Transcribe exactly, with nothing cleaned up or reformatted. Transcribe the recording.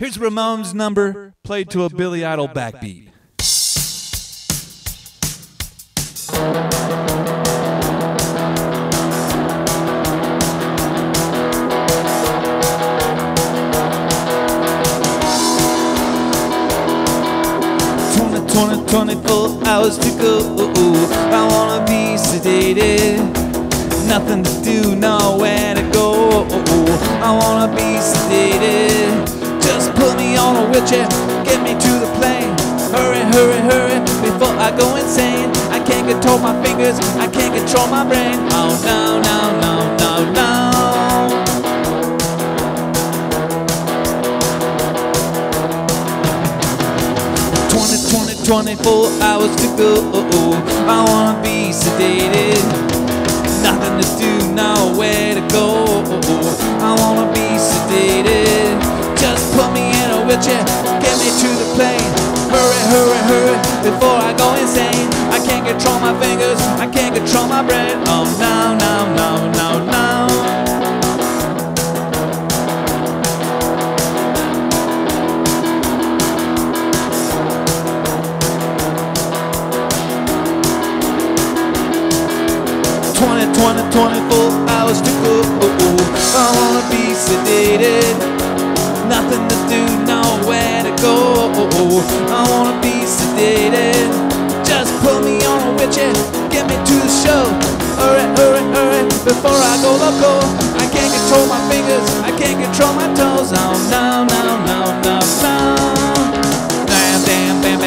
Here's a Ramones number played to a Billy Idol backbeat. twenty, twenty-four hours to go. I wanna be sedated. Nothing to do, nowhere to go. I wanna be sedated. Just put me on a wheelchair, get me to the plane. Hurry, hurry, hurry, before I go insane. I can't control my fingers, I can't control my brain. Oh no, no, no, no, no. twenty, twenty, twenty-four hours to go. I wanna be sedated. Nothing to do, nowhere to go. I wanna be sedated. Just put me in a wheelchair, get me to the plane. Hurry, hurry, hurry, before I go insane. I can't control my fingers, I can't control my brain. Oh no, no, no, no, no. twenty, twenty, twenty-four hours to go. I wanna be sedated. Nothing to do, nowhere to go. I wanna be sedated. Just put me on a wheelchair, get me to the show. Hurry, hurry, hurry, before I go loco. I can't control my fingers, I can't control my toes. Oh no, no, no, no, no. Damn, damn, damn.